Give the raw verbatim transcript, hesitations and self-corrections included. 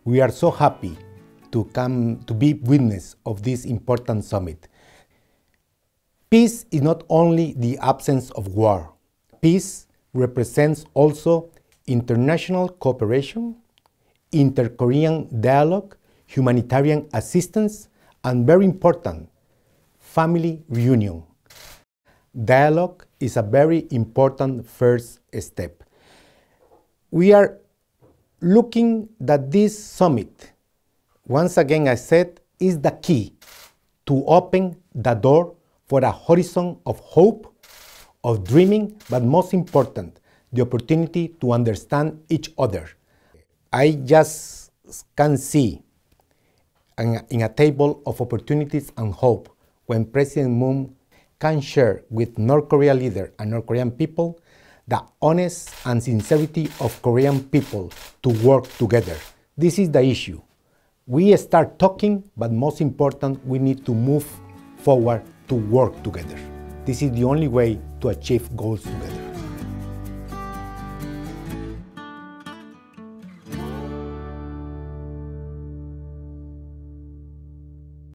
We are so happy to come to be witness of this important summit. Peace is not only the absence of war. Peace represents also international cooperation, inter-Korean dialogue, humanitarian assistance, and very important, family reunion. Dialogue is a very important first step. We are looking that this summit, once again I said, is the key to open the door for a horizon of hope, of dreaming, but most important, the opportunity to understand each other. I just can see in a table of opportunities and hope when President Moon can share with North Korea leader and North Korean people the honest and sincerity of Korean people to work together. This is the issue. We start talking, but most important, we need to move forward to work together. This is the only way to achieve goals together.